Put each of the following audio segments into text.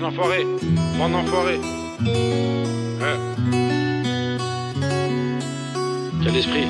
enfoirés, bande d'enfoirés. Quel esprit.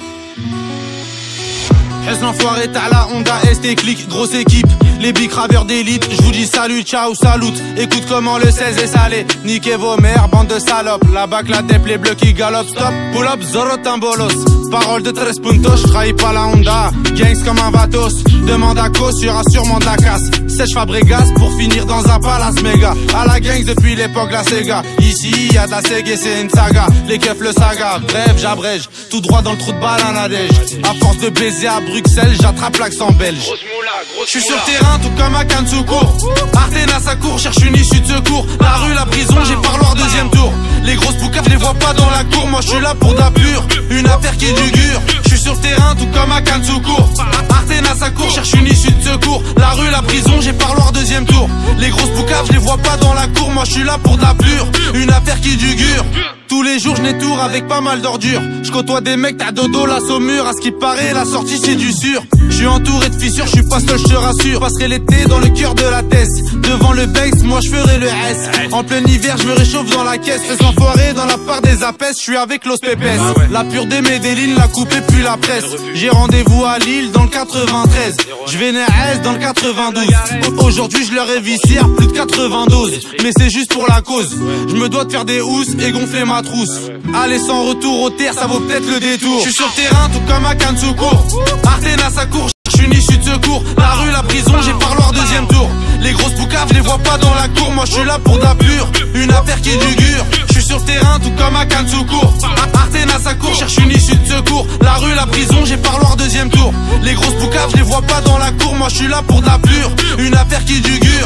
Est l'enfoiré, t'as la Honda ST Click, grosse équipe, les bicraveurs d'élite, je vous dis salut, ciao, salut. Écoute comment le 16 est salé, niquez vos mères, bande de salopes. La bac, la tête, les bleus qui galopent, stop, pull up, zoro tambolos. Parole de 13 puntos, j'trahis pas la Honda, gangs comme un vatos. Demande à cause, y'aura sûrement de la casse. Sèche Fabregas pour finir dans un palace méga. À la gangs depuis l'époque la Sega. Ici y'a de la Sega et c'est une saga. Les keufs le saga, bref j'abrège. Tout droit dans le trou de balle à Nadège. À force de baiser à Bruxelles, j'attrape l'accent belge. J'suis sur le terrain tout comme à Kansuko. Artena sa cour, cherche une issue de secours. La rue, la prison, j'ai parloir deuxième tour. Les grosses boucaves, je les vois pas dans la cour. Moi j'suis là pour de la pure, une affaire qui dugure. J'suis sur le terrain tout comme à Kansuko. Artena sa cour, cherche une issue de secours. La rue, la prison, j'ai parloir deuxième tour. Les grosses boucaves, je les vois pas dans la cour. Moi j'suis là pour de la pure, une affaire qui dugure. Tous les jours je n'étourne avec pas mal d'ordures. Je côtoie des mecs, t'as dodo la saumure. À ce qui paraît, la sortie c'est du sûr. Je suis entouré de fissures, je suis pas seul, je te rassure. Passerai l'été dans le cœur de la tête. Devant le Banks, moi je ferai le S. En plein hiver, je me réchauffe dans la caisse. Fais enfoiré dans la part des apes, je suis avec Los Pepes. La pure des Medellin, la coupe et puis la presse. J'ai rendez-vous à Lille dans le 93. Je vais à dans le 92. Aujourd'hui je leur ai vicié à plus de 92. Mais c'est juste pour la cause. Je me dois de faire des housses et gonfler ma trousse. Aller sans retour aux terres, ça vaut peut-être le détour. Je suis sur le terrain tout comme à Kansuko. Artena sa cour, cherche une issue de secours. La rue, la prison, j'ai parloir deuxième tour. Les grosses boucaves, je les vois pas dans la cour. Moi je suis là pour de la pure, une affaire qui dugure. Je suis sur le terrain tout comme à Kansuko. Artena sa cour, cherche une issue de secours. La rue, la prison, j'ai parloir deuxième tour. Les grosses boucaves, je les vois pas dans la cour. Moi je suis là pour de la pure, une affaire qui dugure.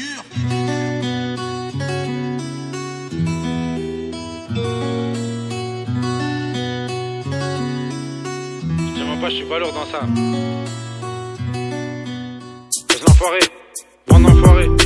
Je suis pas lourd dans ça. Laisse l'enfoiré, bande d'enfoirés.